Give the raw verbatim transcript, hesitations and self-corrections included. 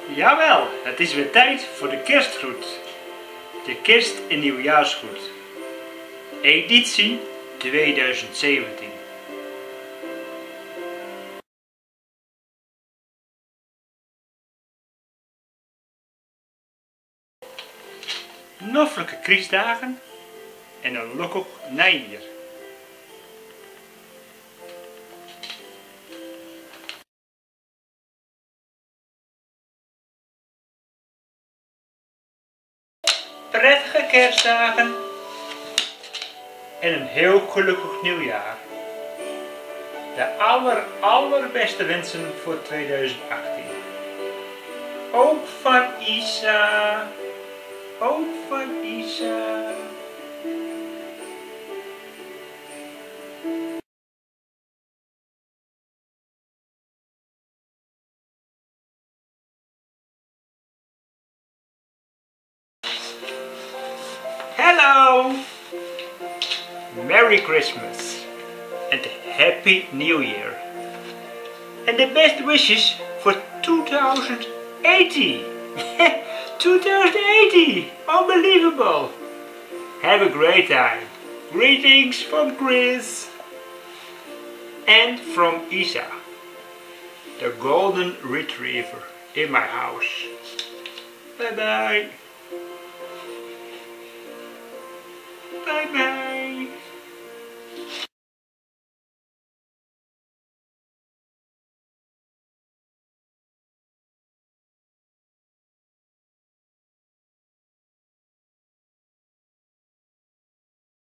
Jawel, het is weer tijd voor de kerstgroet. De kerst- en nieuwjaarsgroet. Editie tweeduizend zeventien. Noffelijke Christdagen en een lokkig Nijnier. Prettige kerstdagen en een heel gelukkig nieuwjaar. De aller, allerbeste wensen voor tweeduizend achttien. Ook van Isa. Ook van Isa. Hello! Merry Christmas and Happy New Year. And the best wishes for two thousand eighty. two thousand eighty! Unbelievable! Have a great time. Greetings from Chris and from Isa, the golden retriever in my house. Bye bye. Bye bye.